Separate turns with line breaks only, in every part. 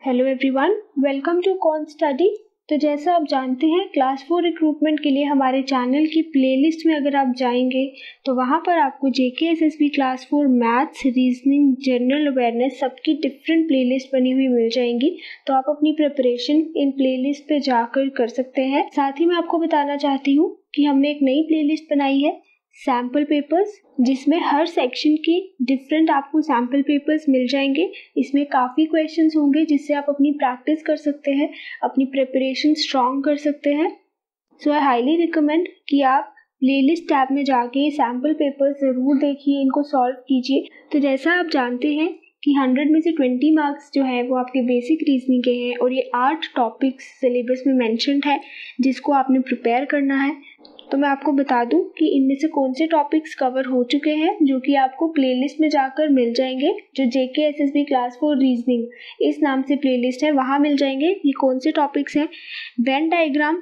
Hello everyone, welcome to con study. तो जैसा आप जानते हैं, क्लास 4 रिक्रूटमेंट के लिए हमारे चैनल की प्लेलिस्ट में अगर आप जाएंगे तो वहाँ पर आपको JK SSB class 4 maths, reasoning, general awareness सबकी डिफरेंट प्लेलिस्ट बनी हुई मिल जाएंगी। तो आप अपनी प्रिपरेशन इन प्लेलिस्ट पे जाकर कर सकते हैं। साथ ही मैं आपको बताना चाहती हूँ कि हमने एक नई प्लेलिस्ट बनाई है सैम्पल पेपर्स, जिसमें हर सेक्शन की डिफरेंट आपको सैम्पल पेपर्स मिल जाएंगे। इसमें काफ़ी क्वेश्चंस होंगे जिससे आप अपनी प्रैक्टिस कर सकते हैं, अपनी प्रिपरेशन स्ट्रॉन्ग कर सकते हैं। सो आई हाईली रिकमेंड कि आप प्लेलिस्ट टैब में जाके सैम्पल पेपर्स ज़रूर देखिए, इनको सॉल्व कीजिए। तो जैसा आप जानते हैं कि 100 में से 20 मार्क्स जो है वो आपके बेसिक रीजनिंग के हैं और ये 8 टॉपिक्स सिलेबस में मेंशन्ड है जिसको आपने प्रिपेयर करना है। तो मैं आपको बता दूं कि इनमें से कौन से टॉपिक्स कवर हो चुके हैं जो कि आपको प्लेलिस्ट में जाकर मिल जाएंगे। जो जेके एसएसबी क्लास 4 रीजनिंग इस नाम से प्लेलिस्ट है वहाँ मिल जाएंगे। ये कौन से टॉपिक्स हैं? Venn diagram,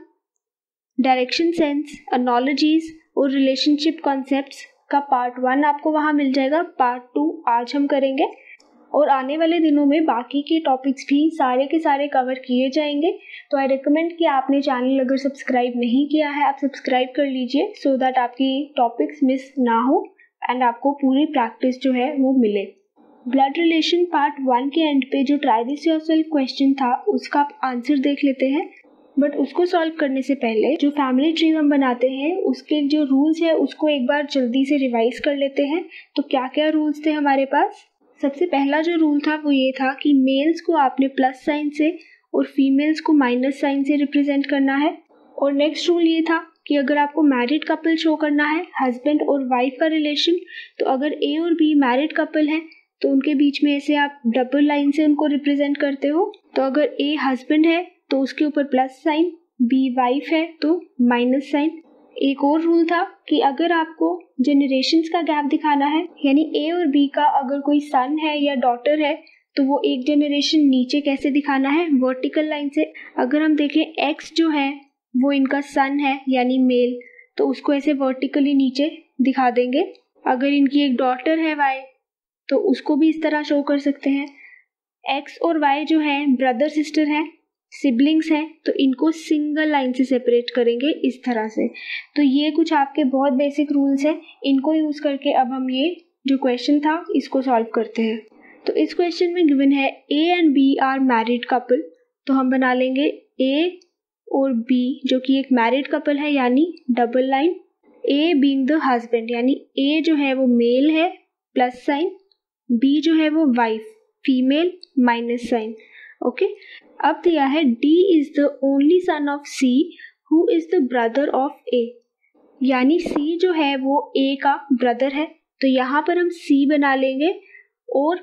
direction sense, analogies और रिलेशनशिप कॉन्सेप्ट्स का पार्ट 1 आपको वहाँ मिल जाएगा। पार्ट 2 आज हम करेंगे और आने वाले दिनों में बाकी के टॉपिक्स भी सारे के सारे कवर किए जाएंगे। तो आई रिकमेंड कि आपने चैनल अगर सब्सक्राइब नहीं किया है आप सब्सक्राइब कर लीजिए सो दैट आपकी टॉपिक्स मिस ना हो एंड आपको पूरी प्रैक्टिस जो है वो मिले। ब्लड रिलेशन पार्ट 1 के एंड पे जो ट्राई दिस योरसेल्फ क्वेश्चन था उसका आप आंसर देख लेते हैं। बट उसको सॉल्व करने से पहले जो फैमिली ट्री हम बनाते हैं उसके जो रूल्स है उसको एक बार जल्दी से रिवाइज कर लेते हैं। तो क्या क्या रूल्स थे हमारे पास? सबसे पहला जो रूल था वो ये था कि मेल्स को आपने प्लस साइन से और फीमेल्स को माइनस साइन से रिप्रेजेंट करना है। और नेक्स्ट रूल ये था कि अगर आपको मैरिड कपल शो करना है, हस्बैंड और वाइफ का रिलेशन, तो अगर ए और बी मैरिड कपल है तो उनके बीच में ऐसे आप डबल लाइन से उनको रिप्रेजेंट करते हो। तो अगर ए हस्बैंड है तो उसके ऊपर प्लस साइन, बी वाइफ है तो माइनस साइन। एक और रूल था कि अगर आपको जनरेशन्स का गैप दिखाना है, यानी ए और बी का अगर कोई सन है या डॉटर है तो वो एक जनरेशन नीचे कैसे दिखाना है? वर्टिकल लाइन से। अगर हम देखें एक्स जो है वो इनका सन है यानी मेल, तो उसको ऐसे वर्टिकली नीचे दिखा देंगे। अगर इनकी एक डॉटर है वाई तो उसको भी इस तरह शो कर सकते हैं। एक्स और वाई जो है ब्रदर सिस्टर हैं, सिबलिंग्स हैं, तो इनको सिंगल लाइन से सेपरेट करेंगे इस तरह से। तो ये कुछ आपके बहुत बेसिक रूल्स हैं, इनको यूज करके अब हम ये जो क्वेश्चन था इसको सॉल्व करते हैं। तो इस क्वेश्चन में गिवन है A and B are married couple, तो हम बना लेंगे ए और बी जो कि एक मैरिड कपल है यानी double line. A being the husband यानी ए जो है वो मेल है प्लस साइन, बी जो है वो wife female minus sign. Okay, अब दिया है D is the only son of C who is the brother of A, यानी सी जो है वो ए का ब्रदर है। तो यहाँ पर हम सी बना लेंगे और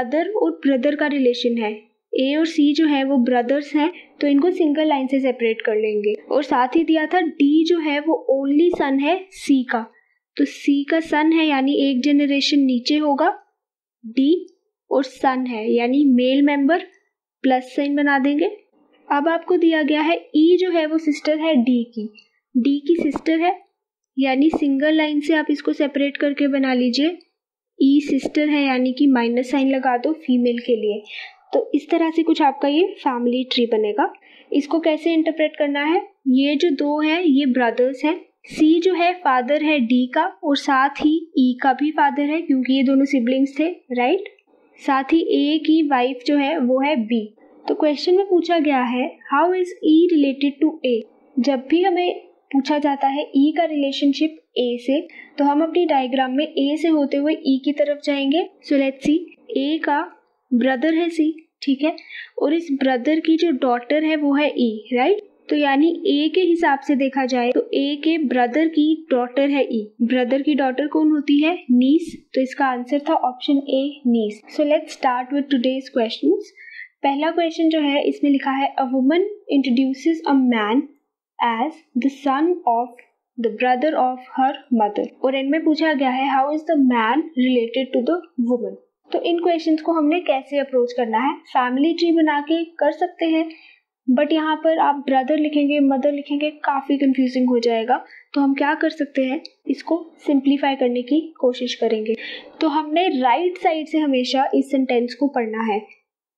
ब्रदर का रिलेशन है, ए और सी जो है वो ब्रदर्स हैं तो इनको सिंगल लाइन से सेपरेट कर लेंगे। और साथ ही दिया था डी जो है वो ओनली सन है सी का, तो सी का सन है यानी एक जनरेशन नीचे होगा डी, और सन है यानी मेल मेंबर प्लस साइन बना देंगे। अब आपको दिया गया है ई जो है वो सिस्टर है डी की सिस्टर है यानी सिंगल लाइन से आप इसको सेपरेट करके बना लीजिए। ई सिस्टर है यानी कि माइनस साइन लगा दो फीमेल के लिए। तो इस तरह से कुछ आपका ये फैमिली ट्री बनेगा। इसको कैसे इंटरप्रेट करना है? ये जो दो है ये ब्रदर्स हैं। सी जो है फादर है डी का और साथ ही ई का भी फादर है क्योंकि ये दोनों सिबलिंग्स थे, राइट। साथ ही ए की वाइफ जो है वो है बी। तो क्वेश्चन में पूछा गया है how is E related to A. जब भी हमें पूछा जाता है ई का रिलेशनशिप ए से तो हम अपनी डायग्राम में ए से होते हुए ई की तरफ जाएंगे। सो लेट्स सी, ए का ब्रदर है सी, ठीक है, और इस ब्रदर की जो डॉटर है वो है ई, राइट। तो यानी ए के हिसाब से देखा जाए तो ए के ब्रदर की डॉटर है ई। ब्रदर की डॉटर कौन होती है? नीस। तो इसका आंसर था option A niece. So let's start with today's questions. पहला क्वेश्चन जो है इसमें लिखा है a woman introduces a man as the son of the brother of her mother, और इनमें पूछा गया है how is the man related to the woman। तो इन क्वेश्चंस को हमने कैसे अप्रोच करना है? फैमिली ट्री बना के कर सकते हैं, बट यहाँ पर आप ब्रदर लिखेंगे मदर लिखेंगे काफ़ी कंफ्यूजिंग हो जाएगा। तो हम क्या कर सकते हैं, इसको सिंप्लीफाई करने की कोशिश करेंगे। तो हमने राइट साइड से हमेशा इस सेंटेंस को पढ़ना है।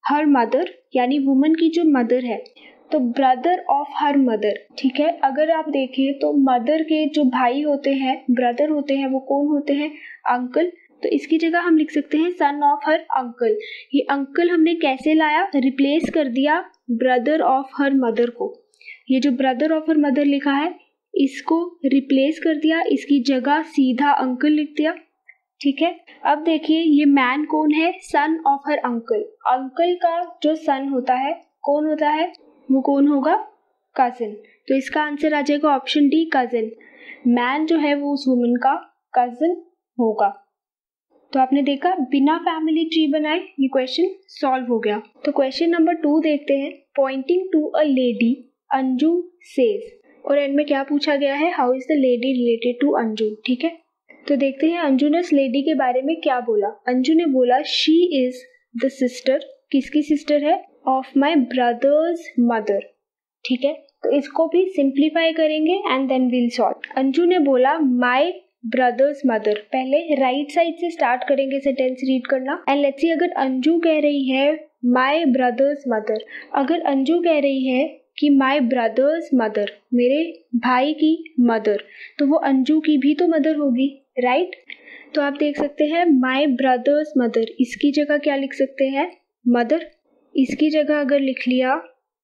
हर मदर, यानी वुमन की जो मदर है, तो ब्रदर ऑफ हर मदर, ठीक है। अगर आप देखें तो मदर के जो भाई होते हैं, ब्रदर होते हैं, वो कौन होते हैं? अंकल। तो इसकी जगह हम लिख सकते हैं सन ऑफ हर अंकल। ये अंकल हमने कैसे लाया? रिप्लेस कर दिया ब्रदर ऑफ हर मदर को। ये जो ब्रदर ऑफ हर मदर लिखा है इसको रिप्लेस कर दिया, इसकी जगह सीधा अंकल लिख दिया, ठीक है। अब देखिए ये मैन कौन है? Son of her uncle. Uncle का जो सन होता है कौन होता है? वो कौन होगा? कजिन। तो इसका आंसर आ जाएगा ऑप्शन डी, कजिन। मैन जो है वो उस वुमन का कजिन होगा। तो आपने देखा बिना फैमिली ट्री बनाए ये क्वेश्चन सॉल्व हो गया। तो क्वेश्चन नंबर 2 देखते हैं। Pointing to a lady Anju says, और एंड में क्या पूछा गया है? How is the lady related to Anju, ठीक है। तो देखते हैं अंजू ने उस लेडी के बारे में क्या बोला। अंजू ने बोला शी इज द सिस्टर, किसकी सिस्टर है? ऑफ माई ब्रदर्स मदर, ठीक है। तो इसको भी सिंप्लीफाई करेंगे and then will solve. Anju ने बोला माई ब्रदर्स मदर, पहले राइट साइड से स्टार्ट करेंगे सेंटेंस रीड करना। एंड लेट्स सी अगर अंजू कह रही है माई ब्रदर्स मदर, अगर अंजू कह रही है कि माई ब्रदर्स मदर, मेरे भाई की मदर, तो वो अंजू की भी तो मदर होगी, राइट। तो आप देख सकते हैं माई ब्रदर्स मदर, इसकी जगह क्या लिख सकते हैं? मदर। इसकी जगह अगर लिख लिया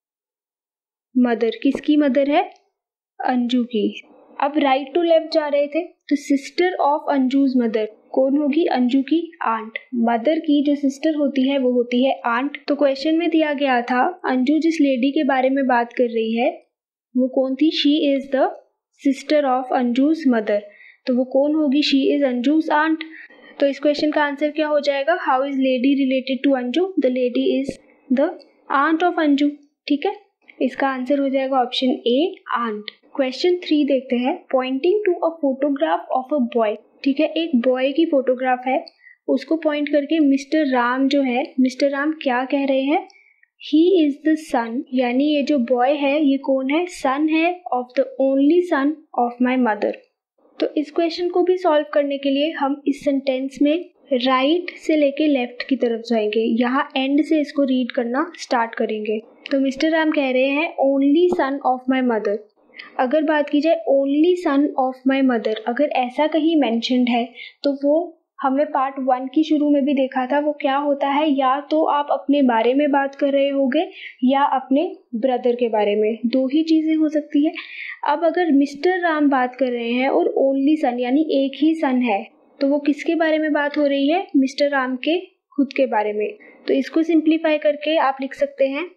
मदर, किसकी मदर है? अंजू की। अब राइट टू लेफ्ट जा रहे थे तो सिस्टर ऑफ अंजूज मदर कौन होगी? अंजू की आंट। मदर की जो सिस्टर होती है वो होती है आंट। तो क्वेश्चन में दिया गया था अंजू जिस लेडी के बारे में बात कर रही है वो कौन थी? She is the sister of Anju's mother. तो वो कौन होगी? She is Anju's aunt. तो इस क्वेश्चन का आंसर क्या हो जाएगा? How is lady related to Anju? The lady is the aunt of Anju, ठीक है। इसका आंसर हो जाएगा ऑप्शन ए, आंट। क्वेश्चन 3 देखते हैं। Pointing to a photograph of a boy, ठीक है, एक बॉय की फोटोग्राफ है, उसको पॉइंट करके मिस्टर राम जो है, मिस्टर राम क्या कह रहे हैं? ही इज द सन, यानी ये जो बॉय है ये कौन है? सन है of the only son of my mother. तो इस क्वेश्चन को भी सॉल्व करने के लिए हम इस सेंटेंस में राइट से लेके लेफ्ट की तरफ जाएंगे, यहाँ एंड से इसको रीड करना स्टार्ट करेंगे। तो मिस्टर राम कह रहे हैं only son of my mother. अगर बात की जाए only son of my mother, अगर ऐसा कहीं मेंशन्ड है तो वो हमने पार्ट 1 की शुरू में भी देखा था, वो क्या होता है? या तो आप अपने बारे में बात कर रहे होगे या अपने ब्रदर के बारे में, दो ही चीजें हो सकती है। अब अगर मिस्टर राम बात कर रहे हैं और ओनली सन यानी एक ही सन है, तो वो किसके बारे में बात हो रही है? मिस्टर राम के खुद के बारे में। तो इसको सिंप्लीफाई करके आप लिख सकते हैं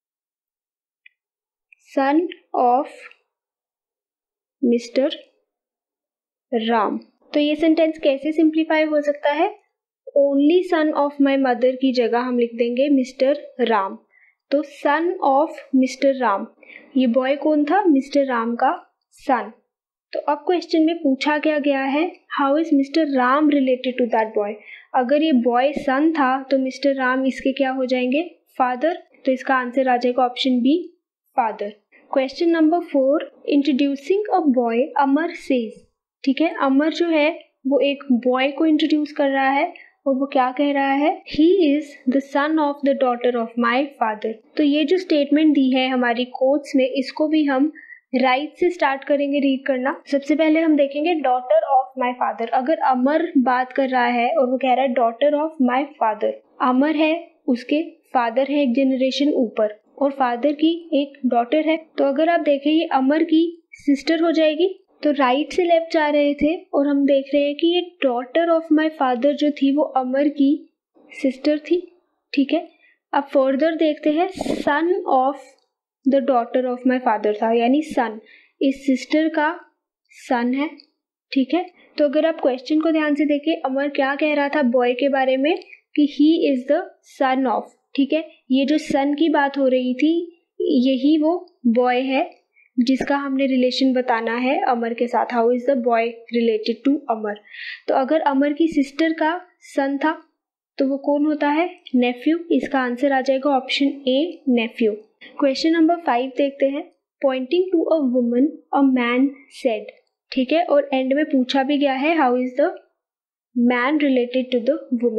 सन ऑफ मिस्टर राम। तो ये सेंटेंस कैसे सिंप्लीफाई हो सकता है? Only son of my mother की जगह हम लिख देंगे मिस्टर राम। तो सन ऑफ मिस्टर राम, ये बॉय कौन था? मिस्टर राम का सन। तो अब क्वेश्चन में पूछा क्या गया है? How is mister Ram related to that boy. अगर ये बॉय सन था तो मिस्टर राम इसके क्या हो जाएंगे? फादर। तो इसका आंसर आ जाएगा option B, father. Question number 4, introducing a boy Amar says, ठीक है। अमर जो है वो एक बॉय को इंट्रोड्यूस कर रहा है और वो क्या कह रहा है? He is the son of the daughter of my father. तो ये जो स्टेटमेंट दी है हमारी कोट्स में, इसको भी हम राइट से स्टार्ट करेंगे रीड करना। सबसे पहले हम देखेंगे डॉटर ऑफ माई फादर। अगर अमर बात कर रहा है और वो कह रहा है daughter of my father, Amar है उसके फादर है एक जनरेशन ऊपर और फादर की एक डॉटर है, तो अगर आप देखें ये अमर की सिस्टर हो जाएगी। तो राइट से लेफ्ट जा रहे थे और हम देख रहे हैं कि ये डॉटर ऑफ माय फादर जो थी वो अमर की सिस्टर थी, ठीक है। अब फर्दर देखते हैं, son of the daughter of my father था, यानी सन इस सिस्टर का सन है, ठीक है। तो अगर आप क्वेश्चन को ध्यान से देखें, अमर क्या कह रहा था बॉय के बारे में कि he is the son of, ठीक है। ये जो सन की बात हो रही थी यही वो बॉय है जिसका हमने रिलेशन बताना है अमर के साथ। How is the boy related to Amar. तो अगर अमर की सिस्टर का सन था तो वो कौन होता है? नेफ्यू। इसका आंसर आ जाएगा option A, nephew. Question number 5 देखते हैं। Pointing to a woman a man said, ठीक है, और एंड में पूछा भी गया है how is the man related to the woman.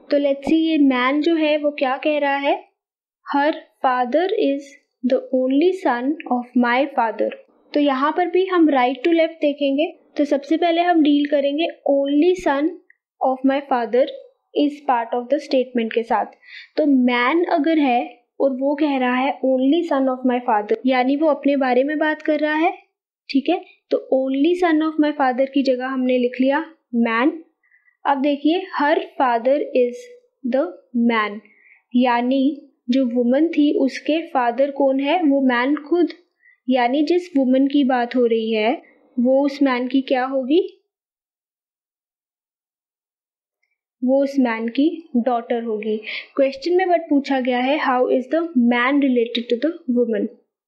तो लेट्स सी ये मैन जो है वो क्या कह रहा है, her father is the only son of my father. तो यहाँ पर भी हम राइट टू लेफ्ट देखेंगे तो सबसे पहले हम डील करेंगे only son of my father is part of the statement के साथ। तो मैन अगर है और वो कह रहा है only son of my father, यानी वो अपने बारे में बात कर रहा है, ठीक है। तो only son of my father की जगह हमने लिख लिया मैन। अब देखिए her father is the man, यानी जो वुमन थी उसके फादर कौन है, वो मैन खुद, यानी जिस वुमन की बात हो रही है वो उस मैन की क्या होगी, वो उस मैन की डॉटर होगी। क्वेश्चन में बट पूछा गया है how is the man related to the woman.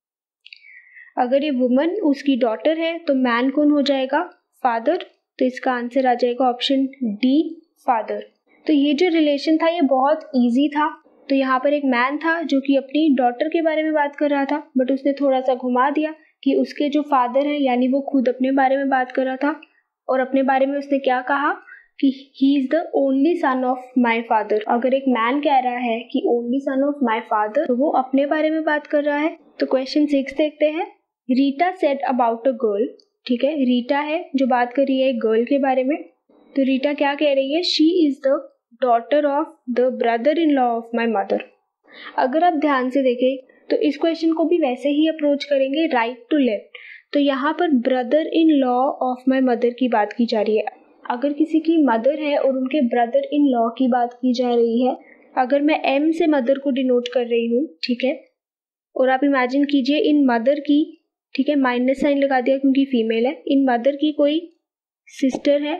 अगर ये वुमन उसकी डॉटर है तो मैन कौन हो जाएगा, फादर। तो इसका आंसर आ जाएगा ऑप्शन डी, फादर। तो ये जो रिलेशन था ये बहुत इजी था। तो यहाँ पर एक मैन था जो कि अपनी डॉटर के बारे में बात कर रहा था, बट उसने थोड़ा सा घुमा दिया कि उसके जो फादर है, यानी वो खुद अपने बारे में बात कर रहा था, और अपने बारे में उसने क्या कहा कि he is the only son of my father. अगर एक मैन कह रहा है कि only son of my father, तो वो अपने बारे में बात कर रहा है। तो क्वेश्चन 6 देखते हैं। Rita said about a girl, ठीक है, रीटा है जो बात कर रही है एक गर्ल के बारे में। तो रीटा क्या कह रही है, she is the daughter of the brother in law of my mother. अगर आप ध्यान से देखें तो इस क्वेश्चन को भी वैसे ही अप्रोच करेंगे, राइट टू लेफ्ट। तो यहाँ पर brother in law of my mother की बात की जा रही है। अगर किसी की मदर है और उनके ब्रदर इन लॉ की बात की जा रही है, अगर मैं एम से मदर को डिनोट कर रही हूँ, ठीक है, और आप इमेजिन कीजिए इन मदर की, ठीक है, माइनस साइन लगा दिया क्योंकि फीमेल है, इन मदर की कोई सिस्टर है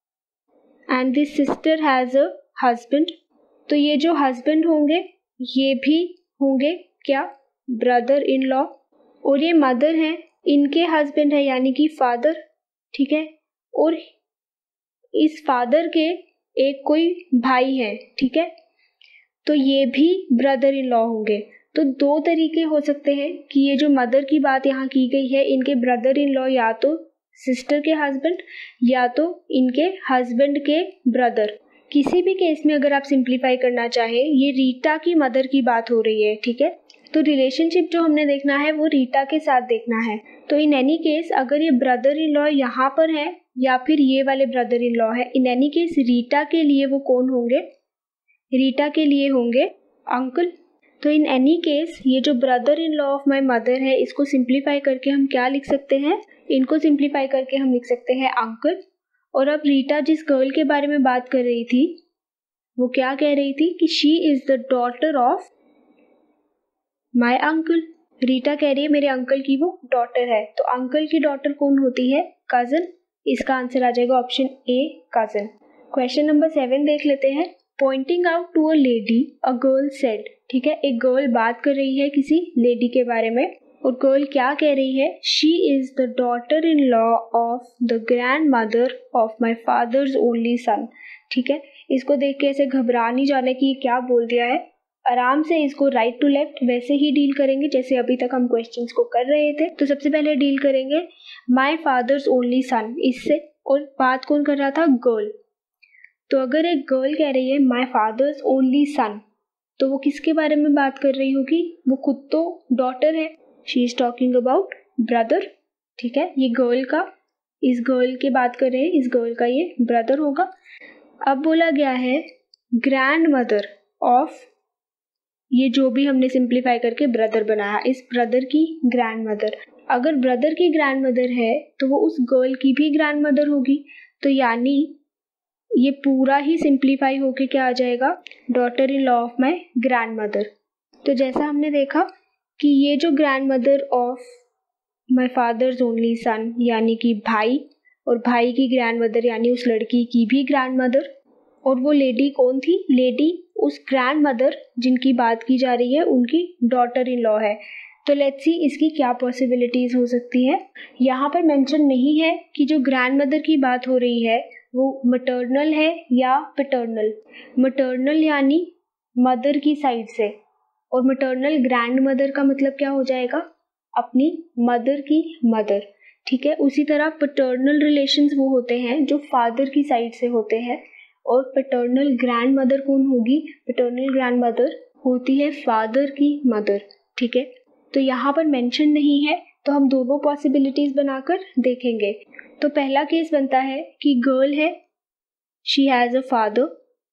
and this sister has a husband. तो ये जो हस्बैंड होंगे ये भी होंगे क्या, ब्रदर इन लॉ। और ये मदर है, इनके हस्बैंड है यानी कि फादर, ठीक है, और इस फादर के एक कोई भाई है, ठीक है, तो ये भी ब्रदर इन लॉ होंगे। तो दो तरीके हो सकते हैं कि ये जो मदर की बात यहाँ की गई है, इनके ब्रदर इन लॉ या तो सिस्टर के हस्बैंड या तो इनके हस्बैंड के ब्रदर। किसी भी केस में अगर आप सिंप्लीफाई करना चाहें, ये रीटा की मदर की बात हो रही है, ठीक है, तो रिलेशनशिप जो हमने देखना है वो रीटा के साथ देखना है। तो इन एनी केस अगर ये ब्रदर इन लॉ यहाँ पर है या फिर ये वाले ब्रदर इन लॉ है, इन एनी केस रीटा के लिए वो कौन होंगे, रीटा के लिए होंगे अंकल। तो इन एनी केस ये जो brother in law of my mother है, इसको सिंप्लीफाई करके हम क्या लिख सकते हैं, इनको सिंप्लीफाई करके हम लिख सकते हैं अंकल। और अब रीटा जिस गर्ल के बारे में बात कर रही थी वो क्या कह रही थी कि she is the daughter of my uncle. Rita कह रही है मेरे अंकल की वो डॉटर है। तो अंकल की डॉटर कौन होती है, कजन। इसका आंसर आ जाएगा option A, cousin. Question number 7 देख लेते हैं। Pointing out to a lady a girl said, ठीक है, एक गर्ल बात कर रही है किसी लेडी के बारे में, और गर्ल क्या कह रही है, she is the daughter in law of the grandmother of my father's only son. ठीक है, इसको देख के ऐसे घबरा नहीं जाना कि ये क्या बोल दिया है, आराम से इसको राइट टू लेफ्ट वैसे ही डील करेंगे जैसे अभी तक हम क्वेश्चंस को कर रहे थे। तो सबसे पहले डील करेंगे माई फादर्स ओनली सन इससे, और बात कौन कर रहा था, गर्ल। तो अगर एक गर्ल कह रही है माई फादर्स ओनली सन, तो वो किसके बारे में बात कर रही होगी, वो खुद तो डॉटर है, she is talking about brother. ठीक है, ये गर्ल का, इस गर्ल की बात कर रहे हैं, इस गर्ल का ये ब्रदर होगा। अब बोला गया है ग्रैंड मदर ऑफ, ये जो भी हमने सिंप्लीफाई करके ब्रदर बनाया, इस ब्रदर की ग्रैंड मदर। अगर ब्रदर की ग्रैंड मदर है तो वो उस गर्ल की भी ग्रैंड मदर होगी। तो यानी ये पूरा ही सिंप्लीफाई होके क्या आ जाएगा, daughter in law of my grandmother. तो जैसा हमने देखा कि ये जो grandmother of my father's only son यानी कि भाई, और भाई की ग्रैंड मदर यानी उस लड़की की भी ग्रैंड मदर, और वो लेडी कौन थी, लेडी उस ग्रैंड मदर जिनकी बात की जा रही है उनकी डॉटर इन लॉ है। तो लेट्स सी इसकी क्या पॉसिबिलिटीज हो सकती है। यहाँ पर मेंशन नहीं है कि जो ग्रैंड मदर की बात हो रही है वो मटर्नल है या पैटर्नल। मटर्नल यानी मदर की साइड से, और मटर्नल ग्रैंड मदर का मतलब क्या हो जाएगा, अपनी मदर की मदर। ठीक है, उसी तरह पैटर्नल रिलेशंस वो होते हैं जो फादर की साइड से होते हैं, और पैटर्नल ग्रैंड मदर कौन होगी? पैटर्नल ग्रैंड मदर होती है फादर की मदर, ठीक है। तो यहाँ पर मेंशन नहीं है, तो हम दोनों पॉसिबिलिटीज बनाकर देखेंगे। तो पहला केस बनता है कि गर्ल है, शी हैज़ अ फादर,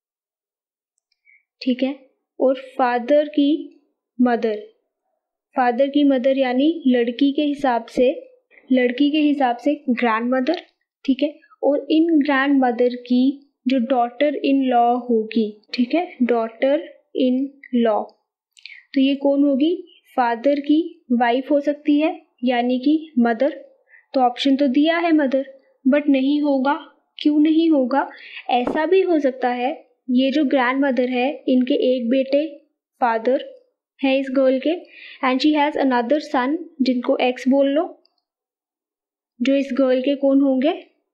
ठीक है, और फादर की मदर यानी लड़की के हिसाब से ग्रैंड मदर, ठीक है। और इन ग्रैंड मदर की जो डॉटर इन लॉ होगी, ठीक है, डॉटर इन लॉ, तो ये कौन होगी? फादर की वाइफ हो सकती है, यानी कि मदर। तो ऑप्शन तो दिया है मदर, बट नहीं होगा। क्यों नहीं होगा? ऐसा भी हो सकता है ये जो ग्रैंड मदर है, इनके एक बेटे फादर है इस गर्ल के, and she has another son जिनको एक्स बोल लो, जो इस गर्ल के कौन होंगे?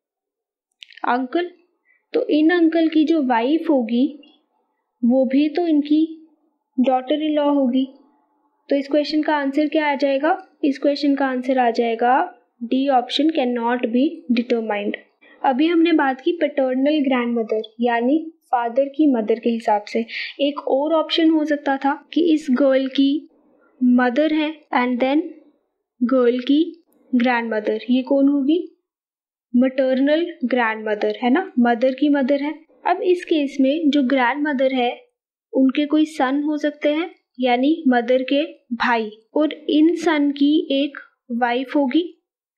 अंकल। तो इन अंकल की जो वाइफ होगी वो भी तो इनकी डॉटर इन लॉ होगी। तो इस क्वेश्चन का आंसर क्या आ जाएगा? इस क्वेश्चन का आंसर आ जाएगा D option, can not be determined. अभी हमने बात की पैटर्नल ग्रैंड मदर यानी फादर की मदर के हिसाब से। एक और ऑप्शन हो सकता था कि इस गर्ल की मदर है एंड देन गर्ल की ग्रैंड मदर, ये कौन होगी? मैटरनल ग्रैंड मदर, है ना, मदर की मदर है। अब इस केस में जो ग्रैंड मदर है उनके कोई सन हो सकते हैं, यानी मदर के भाई, और इन सन की एक वाइफ होगी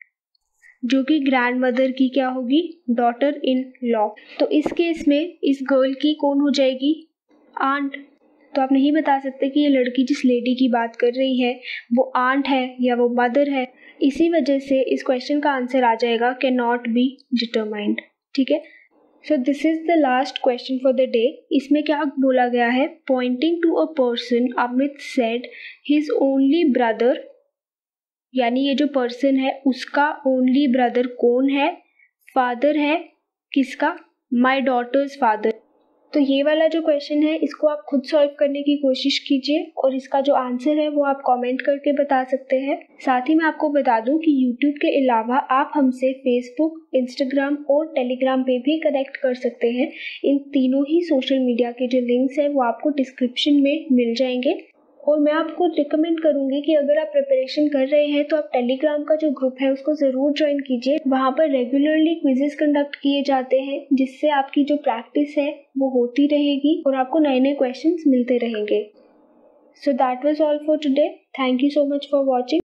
जो कि ग्रैंड मदर की क्या होगी? Daughter in law. तो इस केस में इस गर्ल की कौन हो जाएगी? आंट। तो आप नहीं बता सकते कि ये लड़की जिस लेडी की बात कर रही है वो आंट है या वो मदर है। इसी वजह से इस क्वेश्चन का आंसर आ जाएगा कैन नॉट बी डिटरमाइंड, ठीक है। So this is the last question for the day. इसमें क्या बोला गया है? Pointing to a person Amit said his only brother, यानी ये जो पर्सन है उसका ओनली ब्रदर कौन है? फादर है किसका? My daughter's father. तो ये वाला जो क्वेश्चन है इसको आप खुद सॉल्व करने की कोशिश कीजिए और इसका जो आंसर है वो आप कमेंट करके बता सकते हैं। साथ ही मैं आपको बता दूं कि यूट्यूब के अलावा आप हमसे फेसबुक, इंस्टाग्राम और टेलीग्राम पे भी कनेक्ट कर सकते हैं। इन तीनों ही सोशल मीडिया के जो लिंक्स हैं वो आपको डिस्क्रिप्शन में मिल जाएंगे। और मैं आपको रिकमेंड करूंगी कि अगर आप प्रिपरेशन कर रहे हैं तो आप टेलीग्राम का जो ग्रुप है उसको ज़रूर ज्वाइन कीजिए। वहाँ पर रेगुलरली क्विजेस कंडक्ट किए जाते हैं जिससे आपकी जो प्रैक्टिस है वो होती रहेगी और आपको नए नए क्वेश्चंस मिलते रहेंगे। So that was all for today. Thank you so much for watching.